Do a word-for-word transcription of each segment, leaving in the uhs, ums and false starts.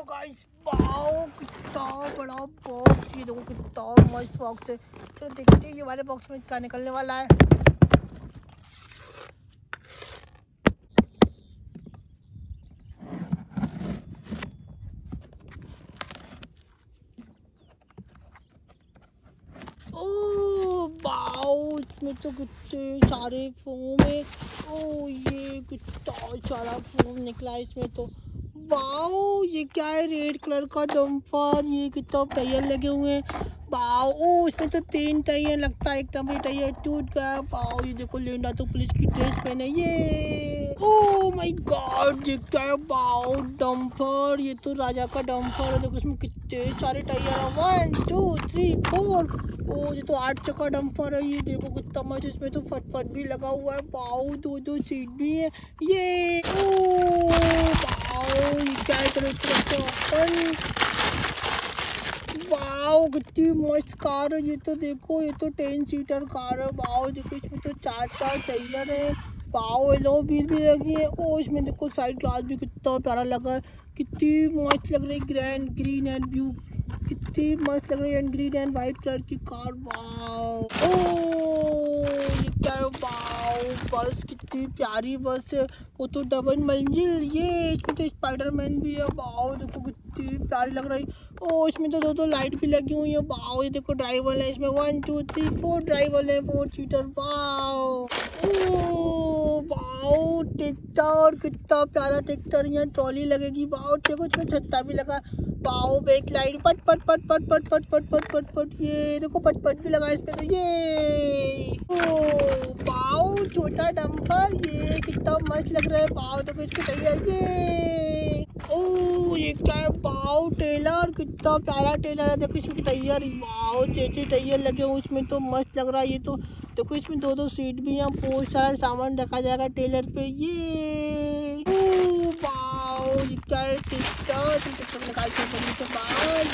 Guys wow कितना बड़ा box, ये देखो कितना मस्त बॉक्स है। चलो देखते हैं ये वाले बॉक्स में क्या निकलने वाला है। ओ वाओ, इसमें तो कितने सारे फोम है। ओ ये कितना सारा फोम निकला है इसमें तो। वाओ ये क्या है, रेड कलर का डम्पर, ये कितना टायर लगे हुए हैं। वाओ ओ इसमें तो तीन टायर लगता है, एक टायर टायर टूट गया। वाओ ये देखो लेंडा तो पुलिस की ड्रेस पहने। ये ओ माय गॉड ये क्या है, वाओ डम्पर, ये तो राजा का डम्पर है। देखो इसमें कितने सारे टायर है, वन टू थ्री फोर। ओ ये तो आठ चक्का डंपर है। ये देखो कितना मस्त, इसमें तो फटफट भी लगा हुआ है। वाओ दो दो सीट भी है। ये ओ वाओ ये क्या है, चलो इसको रखते हैं ओपन। वाओ कितनी मस्त कार है ये तो। देखो ये तो टेन सीटर कार है। वाओ देखो इसमें तो चार चार टायर है। वाओ येलो व्हील भी लगी है। ओ इसमें देखो साइड ग्लास भी कितना प्यारा लगा है, कितनी मस्त लग रही है। ग्रैंड ग्रीन एंड ब्लू, कितनी मस्त लग रही है, and green and white colour की कार। वाओ ओ ये क्या है, वाओ बस कितनी प्यारी बस है, वो तो डबल मंजिल। ये इसमें तो स्पाइडरमैन भी है। वाओ देखो कितनी प्यारी लग रही। ओ इसमें तो दो दो लाइट भी लगी हुई है। वाओ ये देखो ड्राइवर है इसमें, one two three four driver है, फोर सीटर। वाओ ओ वाओ ट्रैक्टर, कितना प्यारा ट्रैक्टर, यहाँ ट्रॉली लगेगी। वाओ देखो इसमें छत्ता भी लगा। वाओ बैक लाइट पट पट पट पट पट पट पट पट पट पट, ये देखो पट पट भी लगा इसमें तो। ये ओ वाओ छोटा डंपर, ये कितना मस्त लग रहा है। वाओ देखो इसके टायर। ये ओ ये क्या है, वाओ टेलर, कितना प्यारा टेलर है। देखो इसमें टायर, वाओ छह टायर लगे हुए इसमें तो मस्त लग रहा है ये तो। देखो इसमें दो दो सीट भी है, बहुत सारा सामान रखा जाएगा टेलर पे। ये ओ वाओ ये क्या है, ट्रैक्टर ट्रैक्टर निकाल के बाहर।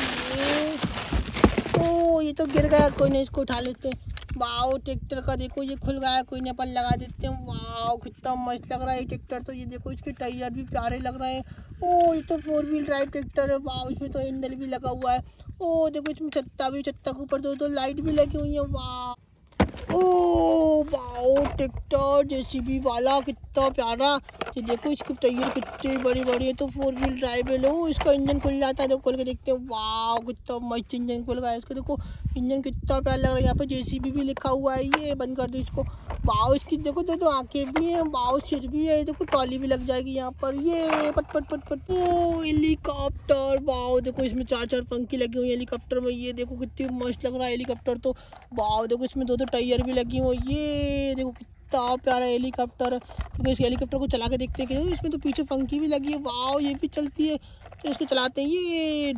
ये ओ ये तो गिर गया, कोई नहीं इसको उठा लेते। वाओ ट्रैक्टर का देखो ये खुल गया, कोई नहीं अपन लगा देते हैं। वाओ कितना मस्त लग रहा है ट्रैक्टर तो। ये देखो इसके टायर भी प्यारे लग रहे हैं। ओ ये तो फोर व्हील ड्राइव ट्रैक्टर है। वाओ इसमें तो हैंडल भी लगा हुआ है। ओ देखो इसमें छत्ता भी, छत्ता के ऊपर दो दो लाइट भी लगी हुई है। वाह ओ वाओ ट्रैक्टर जेसीबी वाला, कितना प्यारा। ये देखो इसकी टायर कितनी बड़ी बड़ी है, तो फोर व्हील ड्राइव है। लो इसका इंजन खुल जाता है, देखो खोल के देखते हैं। वाओ कितना मस्त इंजन खुल गया है इसको। देखो इंजन कितना प्यारा लग रहा है। यहाँ पे जेसीबी भी लिखा हुआ है। ये बंद कर दो इसको। वाओ इसकी देखो दो दो आंखें भी हैं। वाओ सिर भी है। देखो ट्रॉली भी लग जाएगी यहाँ पर। ये पट पट पट पट। ओ हेलीकॉप्टर, वाओ देखो इसमें चार चार पंखी लगी हुई है हेलीकॉप्टर में। ये देखो कितनी मस्त लग रहा है हेलीकॉप्टर तो। वाओ देखो इसमें दो दो टायर भी लगी हुई। ये देखो कितना प्यारा हेलीकॉप्टर है। तो इस हेलीकॉप्टर को चला के देखते हैं कि इसमें तो पीछे पंखी भी लगी है। वाओ ये भी चलती है, तो इसको चलाते हैं। ये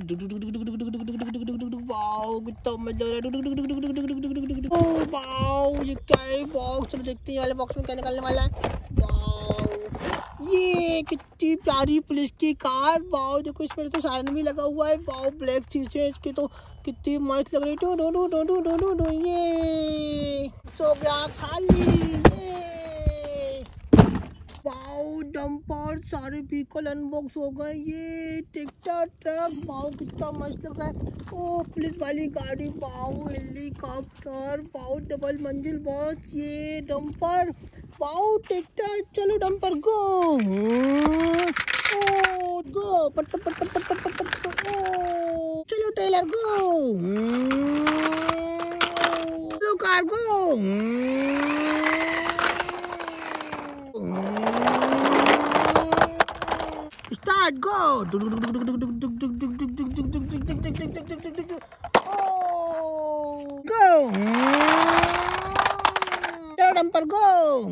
वाओ कितना मजा आ रहा है। ओ वाओ ये क्या है, बॉक्स, चलो देखते हैं वाले बॉक्स में क्या निकलने वाला है। वाओ ये कितनी प्यारी पुलिस की कार। वाओ देखो इसमें तो सायरन भी लगा हुआ है। वाओ ब्लैक शीशे इसके तो, कितनी मस्त लग रही है। डो डो डो डो डो डो डो। ये तो गया खाली। ये वाओ डंपर, सारे व्हीकल अनबॉक्स हो गए। ये ट्रैक्टर ट्रक, वाओ कितना मस्त लग रहा है। ओ पुलिस वाली गाड़ी, वाओ हेलीकॉप्टर, वाओ डबल मंजिल बस, ये डंपर, वाओ ट्रैक्टर। चलो डंपर गो ओ गो पट पट पट पट पट पट पट पट। ओ चलो टेलर गो, चलो car go. Start go. Oh, go. Third number go.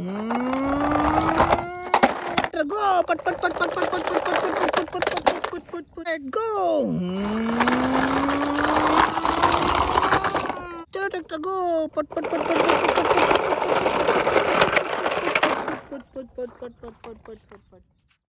Go. Put put put put put put put put put put put put put put put go. चलो ट्रैक्टर गो। पट पट पट पट पट पट पट पट पट पट पट पट पट पट पट पट पट।